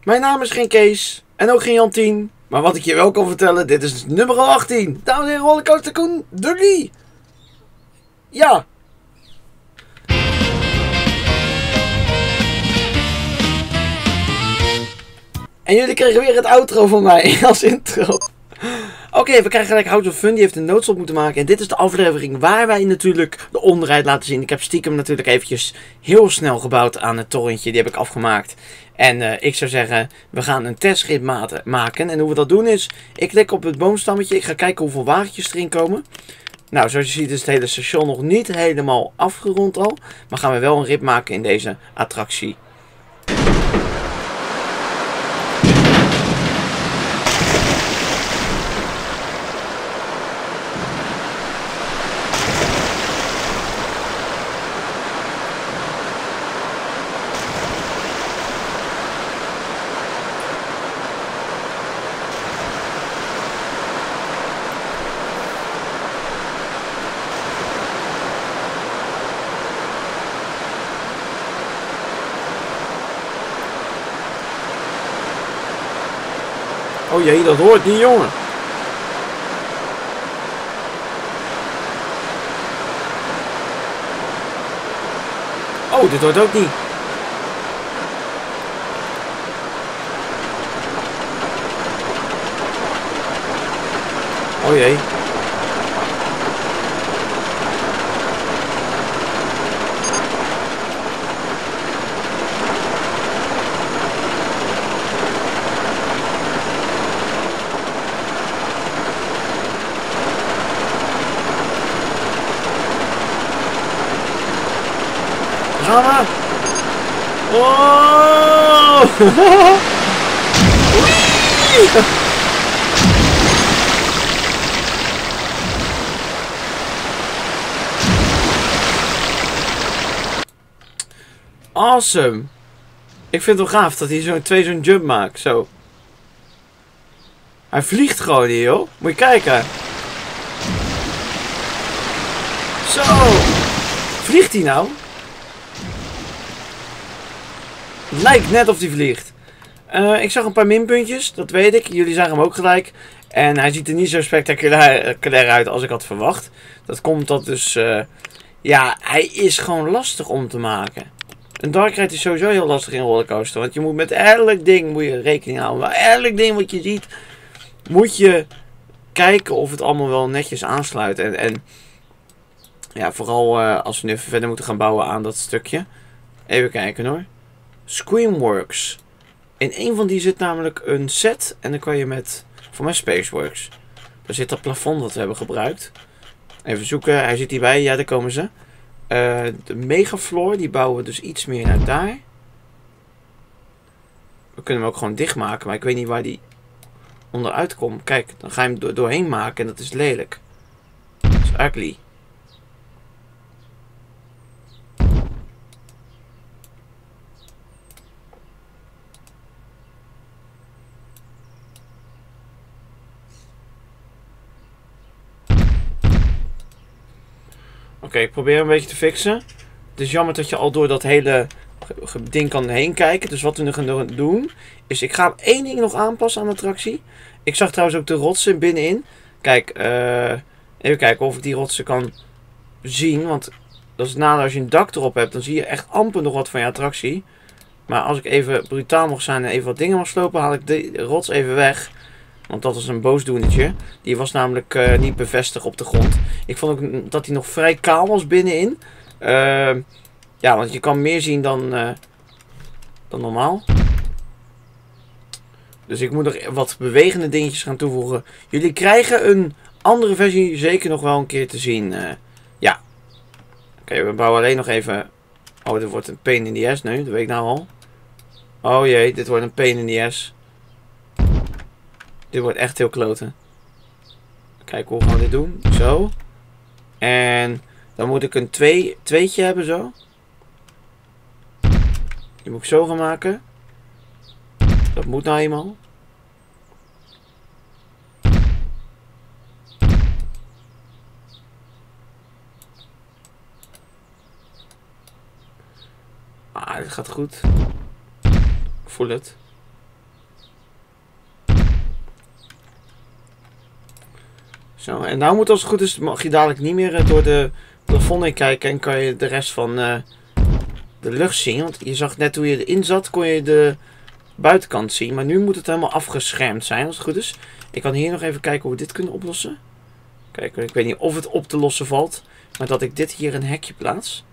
Mijn naam is geen Kees en ook geen Jantien. Maar wat ik je wel kan vertellen, dit is nummer 18. Dames en heren, Rollercoaster Tycoon Dougie. Ja. En jullie kregen weer het outro van mij als intro. Oké, we krijgen gelijk House of Fun. Die heeft een noodstop moeten maken. En dit is de aflevering waar wij natuurlijk de onderrijd laten zien. Ik heb stiekem natuurlijk eventjes heel snel gebouwd aan het torrentje. Die heb ik afgemaakt. En ik zou zeggen, we gaan een testrit maken. En hoe we dat doen is, ik klik op het boomstammetje. Ik ga kijken hoeveel wagentjes erin komen. Nou, zoals je ziet is het hele station nog niet helemaal afgerond al. Maar gaan we wel een rit maken in deze attractie. Oh jee, dat hoort niet, jongen. Oh, dit hoort ook niet. Oh jee. Gaan we? Oh! Awesome! Ik vind het wel gaaf dat hij zo'n jump maakt. Zo. Hij vliegt gewoon hier, joh. Moet je kijken. Zo! Vliegt hij nou? Het lijkt net of hij vliegt. Ik zag een paar minpuntjes, dat weet ik. Jullie zagen hem ook gelijk. En hij ziet er niet zo spectaculair uit als ik had verwacht. Dat komt dat dus... ja, hij is gewoon lastig om te maken. Een dark ride is sowieso heel lastig in rollercoaster. Want je moet met elk ding rekening houden. Maar elk ding wat je ziet, moet je kijken of het allemaal wel netjes aansluit. En ja, vooral als we nu even verder moeten gaan bouwen aan dat stukje. Even kijken hoor. Screamworks. In een van die zit namelijk een set. En dan kan je met... Voor mij Spaceworks. Daar zit dat plafond dat we hebben gebruikt. Even zoeken. Hij zit hierbij. Ja, daar komen ze. De Megafloor. Die bouwen we dus iets meer naar daar. We kunnen hem ook gewoon dichtmaken. Maar ik weet niet waar die onderuit komt. Kijk, dan ga je hem doorheen maken. En dat is lelijk. Dat is ugly. Oké, ik probeer een beetje te fixen. Het is jammer dat je al door dat hele ding kan heen kijken. Dus wat we nu gaan doen, is ik ga één ding nog aanpassen aan de attractie. Ik zag trouwens ook de rotsen binnenin. Kijk, even kijken of ik die rotsen kan zien. Want dat is het nadeel als je een dak erop hebt. Dan zie je echt amper nog wat van je attractie. Maar als ik even brutaal mag zijn en even wat dingen mag slopen, haal ik de rots even weg. Want dat was een boosdoenertje. Die was namelijk niet bevestigd op de grond. Ik vond ook dat hij nog vrij kaal was binnenin. Ja, want je kan meer zien dan normaal. Dus ik moet nog wat bewegende dingetjes gaan toevoegen. Jullie krijgen een andere versie zeker nog wel een keer te zien. Ja. Oké, we bouwen alleen nog even... Oh, dit wordt een pain in the ass nu. Dat weet ik nou al. Oh jee, dit wordt een pain in the ass. Dit wordt echt heel kloten. Kijk, hoe gaan we dit doen? Zo. En dan moet ik een tweetje hebben zo. Die moet ik zo gaan maken. Dat moet nou eenmaal. Ah, dit gaat goed. Ik voel het. Zo, en nou moet als het goed is, mag je dadelijk niet meer door de plafond heen kijken en kan je de rest van de lucht zien. Want je zag net hoe je erin zat, kon je de buitenkant zien. Maar nu moet het helemaal afgeschermd zijn als het goed is. Ik kan hier nog even kijken hoe we dit kunnen oplossen. Kijk, ik weet niet of het op te lossen valt. Maar dat ik dit hier een hekje plaats.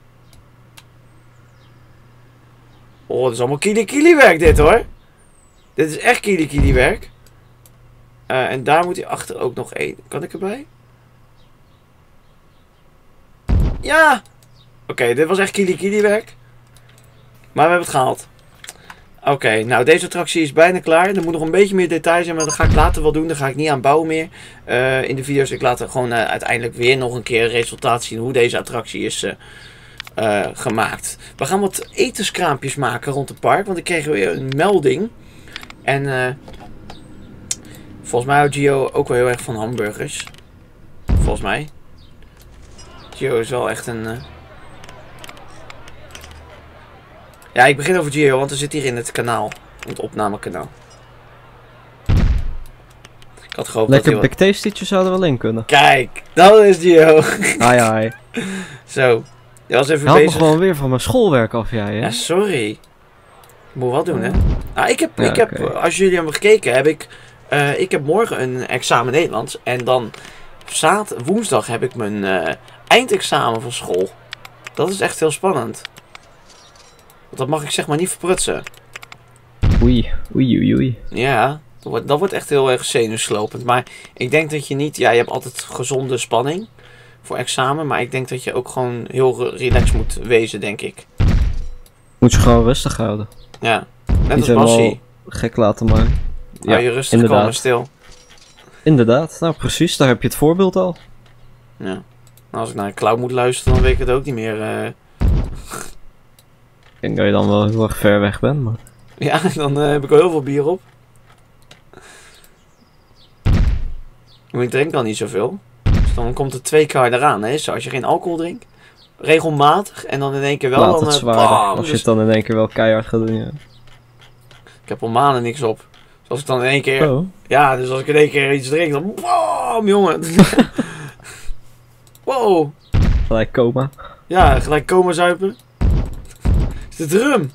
Oh, dat is allemaal kili werk dit hoor. Dit is echt kili werk. En daar moet hij achter ook nog één. Kan ik erbij? Ja! Oké, dit was echt kili werk. Maar we hebben het gehaald. Oké, nou deze attractie is bijna klaar. Er moet nog een beetje meer detail zijn, maar dat ga ik later wel doen. Daar ga ik niet aan bouwen meer. In de video's, ik laat er gewoon uiteindelijk weer nog een keer resultaat zien hoe deze attractie is gemaakt. We gaan wat etenskraampjes maken rond het park, want ik kreeg weer een melding. En volgens mij houdt Gio ook wel heel erg van hamburgers. Volgens mij. Gio is wel echt een... Ja, ik begin over Gio, want hij zit hier in het kanaal. In het opnamekanaal. Ik had gehoopt Lekker dat Big Tasty'tje zou er wel in kunnen. Kijk, dat is Gio. Hi. Zo. Je was even Je haalt me bezig. gewoon weer van mijn schoolwerk af, jij hè? Ja, sorry. Ik moet wat doen, hè. Nou, ik heb, oké. als jullie hebben gekeken, ik heb morgen een examen Nederlands. En dan woensdag heb ik mijn eindexamen van school. Dat is echt heel spannend. Want dat mag ik zeg maar niet verprutsen. Oei. Ja, dat wordt echt heel erg zenuwslopend. Maar ik denk dat je niet... Ja, je hebt altijd gezonde spanning voor examen. Maar ik denk dat je ook gewoon heel relaxed moet wezen, denk ik. Moet je gewoon rustig houden. Ja, net Niet als Bassie. helemaal gek laten maken. Hou je rustig, inderdaad. kalm en stil. Inderdaad, nou precies, daar heb je het voorbeeld al. Ja. Nou, als ik naar een cloud moet luisteren, dan weet ik het ook niet meer. Ik denk dat je dan wel heel erg ver weg bent, maar... Ja, dan heb ik al heel veel bier op. Maar ik drink dan niet zoveel. Dus dan komt het 2 keer eraan, hè. Zo, als je geen alcohol drinkt, regelmatig, en dan in één keer wel, Laat dan... het zwaarder, bam, als je dus het dan in één keer wel keihard gaat doen, ja. ik heb al maanden niks op. Dus als ik dan in één keer... Oh, Ja, dus als ik in één keer iets drink, dan... Bam, jongen. Wow. gelijk coma. Ja, gelijk komen zuipen. Is dit rum?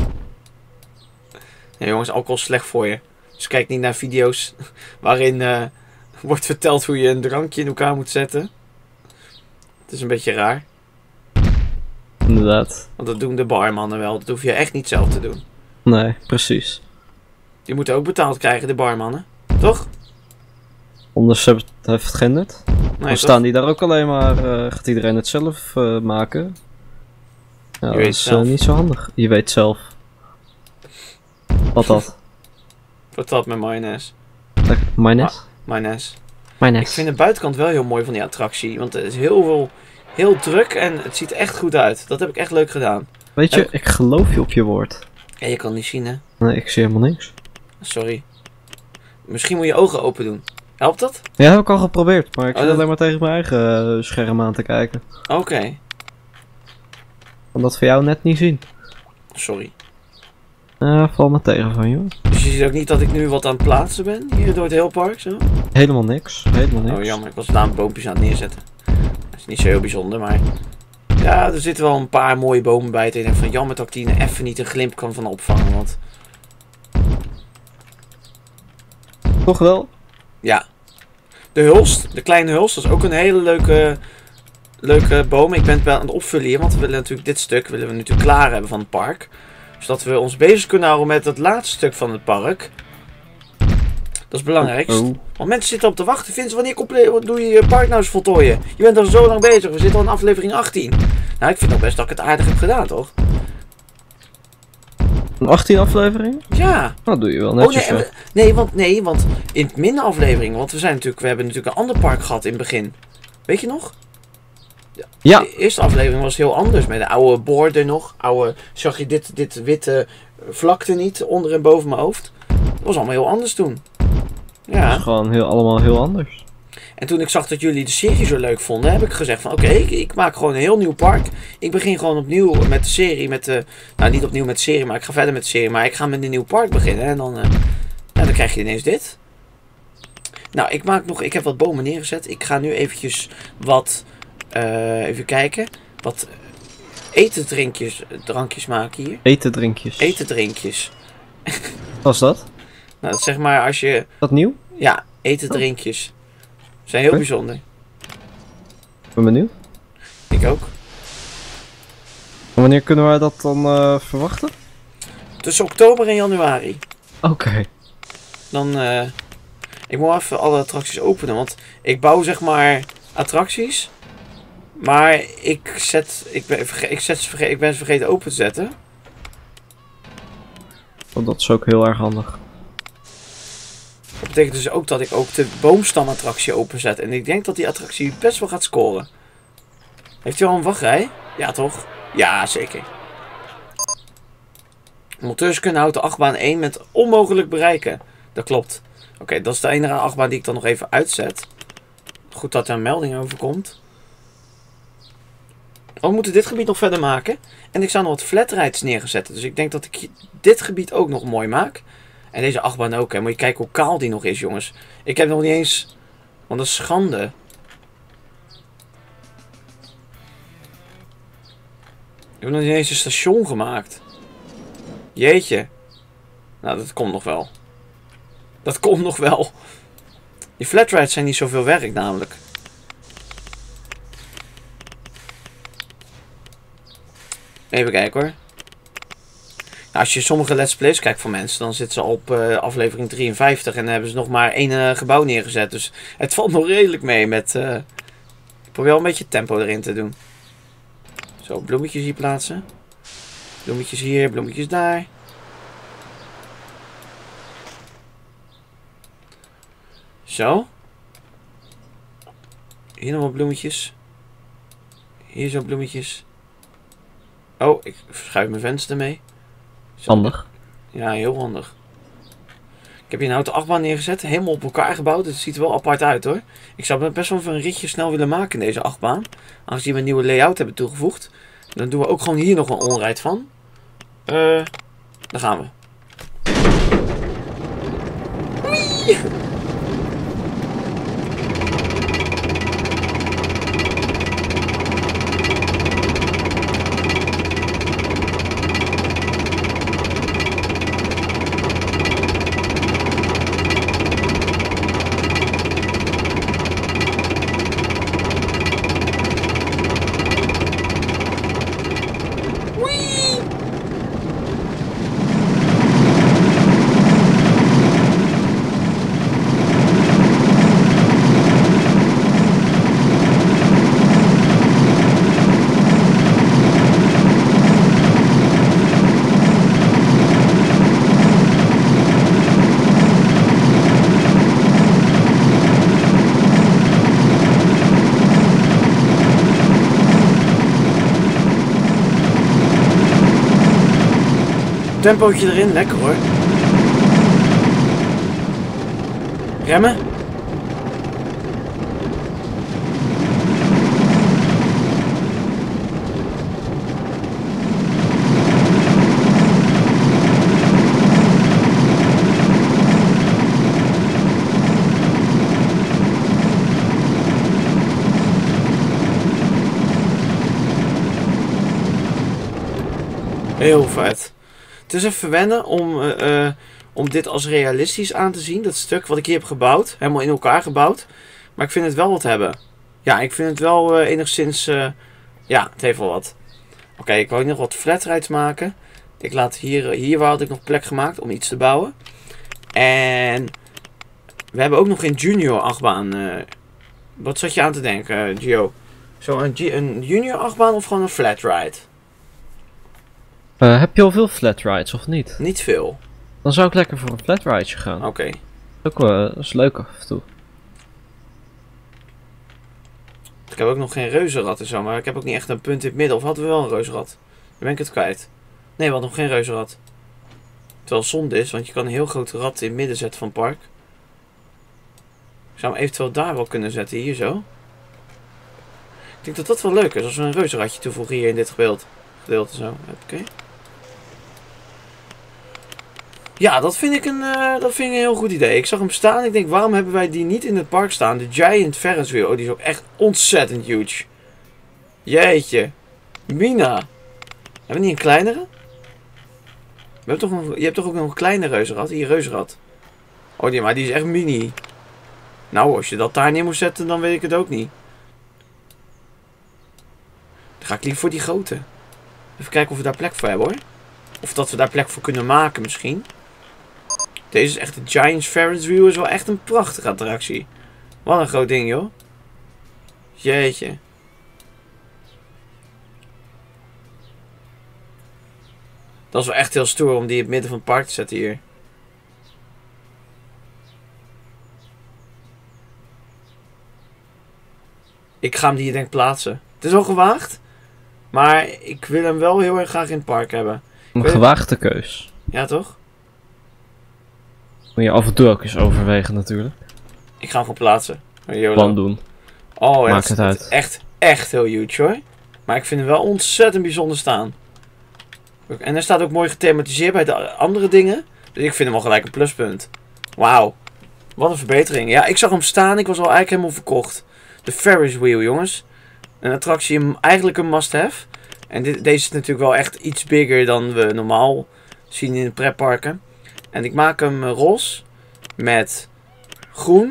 Nee jongens, alcohol is slecht voor je. Dus kijk niet naar video's waarin wordt verteld hoe je een drankje in elkaar moet zetten. Het is een beetje raar. Inderdaad. Want dat doen de barmannen wel. Dat hoef je echt niet zelf te doen. Nee, precies. Die moeten ook betaald krijgen, de barmannen. Toch? Anders heeft het geen nut. Nee, Dan staan die daar ook alleen maar, gaat iedereen het zelf maken. Ja, Je dat weet is zelf. niet zo handig. Je weet zelf. Wat dat? Wat dat met mayonaise? Mayonaise? Mayonaise. Ik Mayonaise. vind de buitenkant wel heel mooi van die attractie. Want het is heel druk en het ziet er echt goed uit. Dat heb ik echt leuk gedaan. Weet je, ik geloof je op je woord. Ja, je kan het niet zien, hè? Nee, ik zie helemaal niks. Sorry. Misschien moet je ogen open doen. Helpt dat? Ja, heb ik al geprobeerd, maar ik Oh, zit dat- alleen maar tegen mijn eigen scherm aan te kijken. Oké. Ik kan dat voor jou net niet zien. Sorry. Val me tegen van joh. Dus je ziet ook niet dat ik nu wat aan het plaatsen ben? Hier door het hele park, zo? Helemaal niks. Helemaal niks. Oh, jammer. Ik was daar boompjes aan het neerzetten. Dat is niet zo heel bijzonder, maar... Ja, er zitten wel een paar mooie bomen bij. En ik denk van, jammer dat ik die even niet een glimp kan van opvangen, want... Toch wel? Ja. De hulst, de kleine hulst, dat is ook een hele leuke boom. Ik ben het wel aan het opvullen hier, want we willen natuurlijk dit stuk natuurlijk klaar hebben van het park. Zodat we ons bezig kunnen houden met het laatste stuk van het park. Dat is belangrijk. Oh. Want mensen zitten op te wachten. Vince, wanneer doe je je park nou eens voltooien? Je bent al zo lang bezig. We zitten al in aflevering 18. Nou, ik vind ook best dat ik het aardig heb gedaan, toch? Een 18 aflevering? Ja. Dat doe je wel Oh, netjes. nee, want in het minder afleveringen. Want we hebben natuurlijk een ander park gehad in het begin. Weet je nog? Ja. De eerste aflevering was heel anders. Met de oude borden nog. Zag je dit witte vlakte niet onder en boven mijn hoofd. Dat was allemaal heel anders toen. Dat Ja. is gewoon allemaal heel anders. En toen ik zag dat jullie de serie zo leuk vonden, heb ik gezegd van oké, ik maak gewoon een heel nieuw park. Ik begin gewoon opnieuw met de serie. Nou, niet opnieuw met de serie, maar ik ga verder met de serie. Maar ik ga met een nieuw park beginnen. En dan krijg je ineens dit. Nou, ik heb wat bomen neergezet. Ik ga nu eventjes wat, even kijken. Wat drankjes maken hier. Eten, drinkjes. Eten, drinkjes. Wat is dat? Nou, dat is zeg maar als je... Is dat nieuw? Ja, eten, drinkjes. Zijn heel bijzonder. Ik ben benieuwd. Ik ook. En wanneer kunnen wij dat dan verwachten? Tussen oktober en januari. Oké. Dan, ik moet even alle attracties openen, want ik bouw zeg maar attracties. Maar ik ben ze vergeten open te zetten. Oh, dat is ook heel erg handig. Dat betekent dus ook dat ik ook de boomstamattractie openzet. En ik denk dat die attractie best wel gaat scoren. Heeft u al een wachtrij? Ja, toch? Ja, zeker. Monteurs kunnen auto achtbaan 1 met onmogelijk bereiken. Dat klopt. Oké, dat is de enige achtbaan die ik dan nog even uitzet. Goed dat er een melding over komt. We moeten dit gebied nog verder maken. En ik zou nog wat flatrides neergezet. Dus ik denk dat ik dit gebied ook nog mooi maak. En deze achtbaan ook. Hè. Moet je kijken hoe kaal die nog is, jongens. Ik heb nog niet eens... Wat een schande. Ik heb nog niet eens een station gemaakt. Jeetje. Nou, dat komt nog wel. Dat komt nog wel. Die flatrides zijn niet zoveel werk namelijk. Even kijken hoor. Nou, als je sommige let's plays kijkt van mensen, dan zitten ze al op aflevering 53 en dan hebben ze nog maar één gebouw neergezet. Dus het valt nog redelijk mee met... ik probeer wel een beetje tempo erin te doen. Zo, bloemetjes hier plaatsen. Bloemetjes hier, bloemetjes daar. Zo. Hier nog wat bloemetjes. Hier zo bloemetjes. Oh, ik verschuif mijn venster mee. Zo. Handig. Ja, heel handig. Ik heb hier een houten achtbaan neergezet. Helemaal op elkaar gebouwd. Het ziet er wel apart uit hoor. Ik zou best wel even een ritje snel willen maken in deze achtbaan. Aangezien we een nieuwe layout hebben toegevoegd. Dan doen we ook gewoon hier nog een onrijd van. Daar gaan we. Whee! Tempootje erin, lekker hoor. Remmen. Heel vet. Het is even wennen om dit als realistisch aan te zien. Dat stuk wat ik hier heb gebouwd. Helemaal in elkaar gebouwd. Maar ik vind het wel wat hebben. Ja, ik vind het wel enigszins... ja, het heeft wel wat. Oké, ik wou nog wat flatrides maken. Ik laat hier had ik nog plek gemaakt om iets te bouwen. En we hebben ook nog een junior achtbaan. Wat zat je aan te denken, Gio? Zo een junior achtbaan of gewoon een flatride? Heb je al veel flatrides of niet? Niet veel. Dan zou ik lekker voor een flatride gaan. Oké. Dat is leuk af en toe. Ik heb ook nog geen reuzenrad en zo, maar ik heb ook niet echt een punt in het midden. Of hadden we wel een reuzenrad? Dan ben ik het kwijt. Nee, we hadden nog geen reuzenrad. Terwijl het zonde is, want je kan een heel groot rad in het midden zetten van het park. Ik zou hem eventueel daar wel kunnen zetten, hier zo. Ik denk dat dat wel leuk is, als we een reuzenradje toevoegen hier in dit gedeelte zo. Oké. Ja, dat vind ik een heel goed idee. Ik zag hem staan. Ik denk, waarom hebben wij die niet in het park staan? De Giant Ferris Wheel. Oh, die is ook echt ontzettend huge. Jeetje. Mina. Hebben we niet een kleinere? Je hebt toch ook nog een kleine reuzenrad? Hier, reuzenrad. Oh, maar die is echt mini. Nou, als je dat daar neer moet zetten, dan weet ik het ook niet. Dan ga ik liever voor die grote. Even kijken of we daar plek voor hebben, hoor. Of dat we daar plek voor kunnen maken, misschien. Deze is echt de Giant Ferris Wheel. Is wel echt een prachtige attractie. Wat een groot ding, joh. Jeetje. Dat is wel echt heel stoer om die in het midden van het park te zetten hier. Ik ga hem hier denk ik plaatsen. Het is al gewaagd. Maar ik wil hem wel heel erg graag in het park hebben. Een gewaagde keus. Ja, toch? Moet je af en toe ook eens overwegen natuurlijk. Ik ga hem gewoon plaatsen. Plan doen. Oh, ja, Maakt het uit. Echt heel huge, hoor. Maar ik vind hem wel ontzettend bijzonder staan. En hij staat ook mooi gethematiseerd bij de andere dingen. Dus ik vind hem al gelijk een pluspunt. Wauw. Wat een verbetering. Ja, ik zag hem staan. Ik was al eigenlijk helemaal verkocht. De Ferris Wheel, jongens. Een attractie, eigenlijk een must-have. En deze is natuurlijk wel echt iets bigger dan we normaal zien in de pretparken. En ik maak hem roze met groen.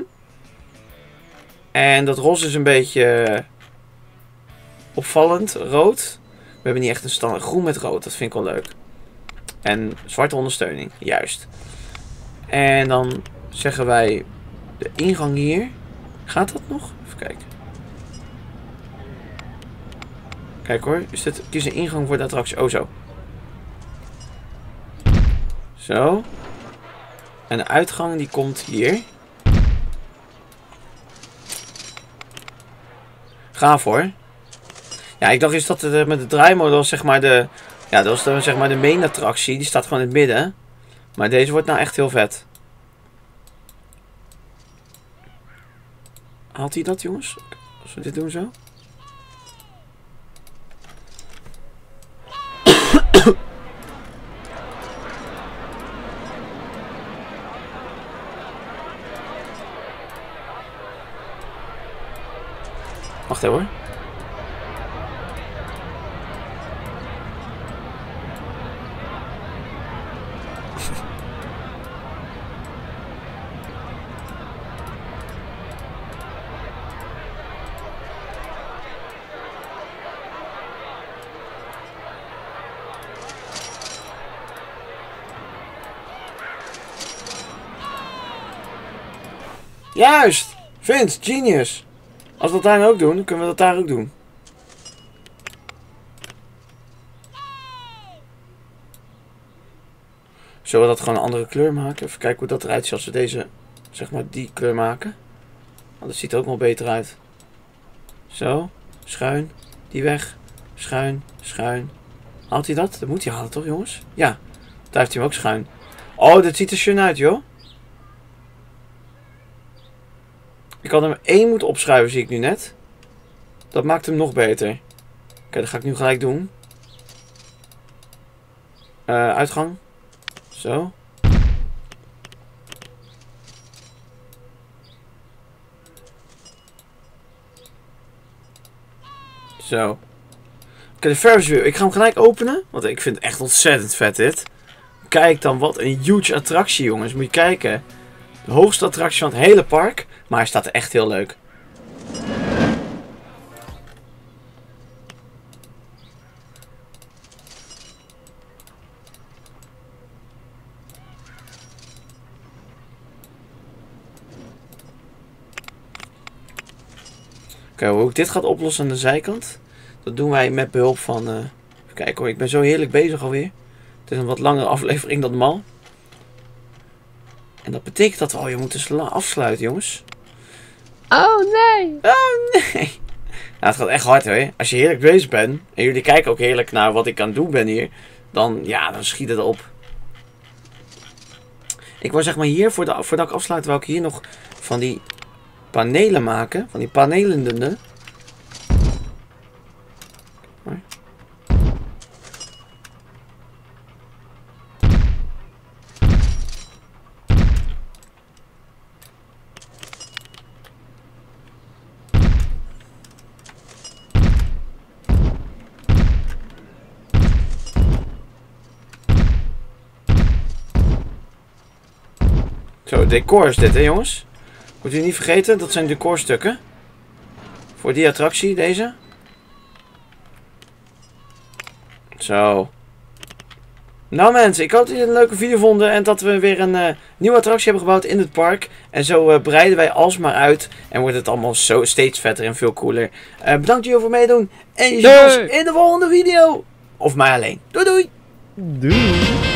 En dat roze is een beetje opvallend rood. We hebben niet echt een standaard groen met rood. Dat vind ik wel leuk. En zwarte ondersteuning. Juist. En dan zeggen wij de ingang hier. Gaat dat nog? Even kijken. Kijk hoor. Kies een ingang voor de attractie. Oh zo. Zo. En de uitgang die komt hier. Gaaf hoor. Ja, ik dacht eens dat het met de draaimolen was zeg maar de... Ja, dat was dan zeg maar de main attractie. Die staat gewoon in het midden. Maar deze wordt nou echt heel vet. Haalt hij dat, jongens? Als we dit doen zo. Wacht even hoor. Juist! Vince, genius! Als we dat daar ook doen, dan kunnen we dat daar ook doen. Zullen we dat gewoon een andere kleur maken? Even kijken hoe dat eruit ziet als we deze, zeg maar, die kleur maken. Want dat ziet er ook wel beter uit. Zo, schuin, die weg, schuin, schuin. Haalt hij dat? Dat moet hij halen toch, jongens? Ja, daar heeft hij hem ook schuin. Oh, dit ziet er schön uit, joh. Ik had hem 1 moeten opschuiven, zie ik nu net. Dat maakt hem nog beter. Oké, dat ga ik nu gelijk doen. Uitgang. Zo. Zo. Oké, de Ferris Wheel. Ik ga hem gelijk openen. Want ik vind het echt ontzettend vet dit. Kijk dan, wat een huge attractie, jongens. Moet je kijken. De hoogste attractie van het hele park. Maar hij staat er echt heel leuk. Oké, hoe ik dit gaat oplossen aan de zijkant. Dat doen wij met behulp van... even kijken hoor, ik ben zo heerlijk bezig alweer. Het is een wat langere aflevering dan normaal. En dat betekent dat we alweer moeten afsluiten, jongens. Oh nee! Oh nee! Nou, het gaat echt hard hoor. Als je heerlijk bezig bent, en jullie kijken ook heerlijk naar wat ik aan het doen ben hier, dan, ja, dan schiet het op. Ik wil zeg maar hier, voordat ik afsluit, wil ik hier nog van die panelen maken. Van die panelende. Zo, decor is dit, hè jongens. Moet u niet vergeten, dat zijn decorstukken. Voor die attractie, deze. Zo. Nou mensen, ik hoop dat jullie het een leuke video vonden. En dat we weer een nieuwe attractie hebben gebouwd in het park. En zo breiden wij alsmaar uit. En wordt het allemaal zo steeds vetter en veel cooler. Bedankt jullie voor meedoen. En je ziet ons in de volgende video. Of mij alleen. Doei doei. Doei.